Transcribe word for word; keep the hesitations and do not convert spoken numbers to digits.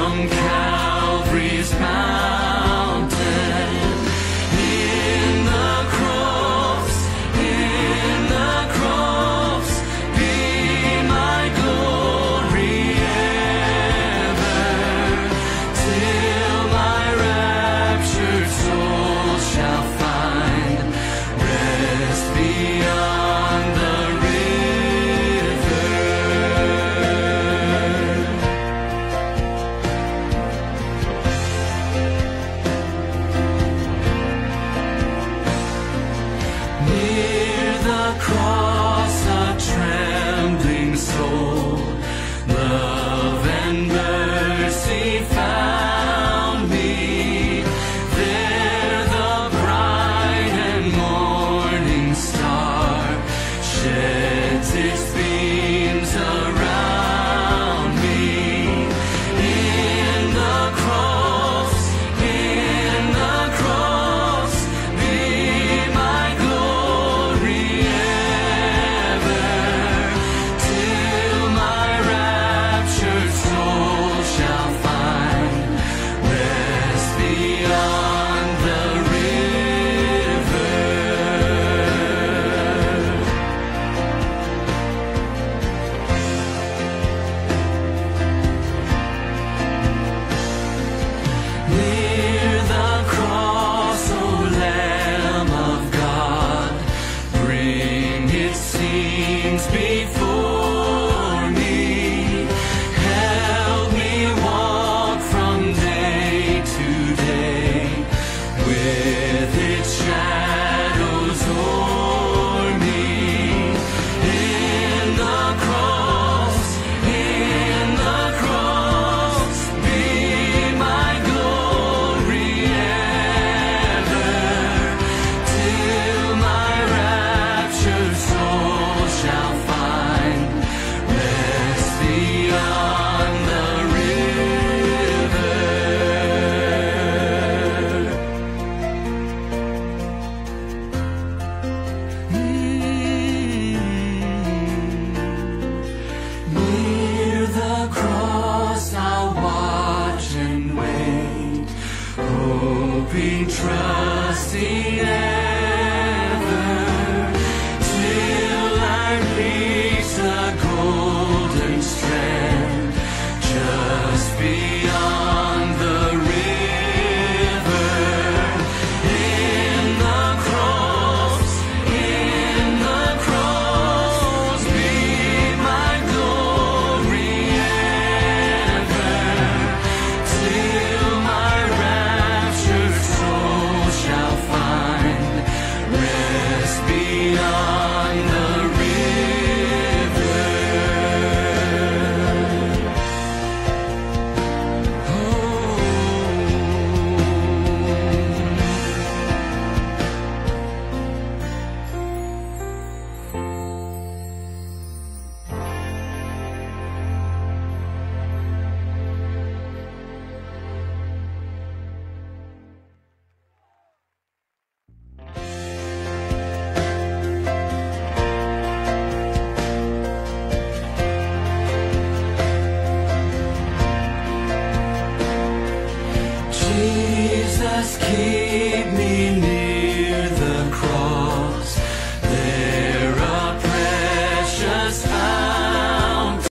Calvary's mountain. In the cross, in the cross, be my glory ever, till my raptured soul shall find rest beyond the river. Near the cross, a trembling soul, love and mercy found me. There the bright and morning star sheds its beams around me. In the cross, in the cross, be my glory ever, till my raptured soul shall find rest beyond the river. Near the cross, O Lamb of God, bring its scenes before me. Help me walk from day to day with its shadows o'er me. In the cross, in the cross, be my glory ever, till my raptured soul shall find rest beyond the river. Near the cross I'll watch and wait, hoping, trusting ever, till I reach the golden strand just beyond the river. In the cross, in the cross, be my glory ever, till my raptured soul shall find rest beyond the river. Jesus, keep me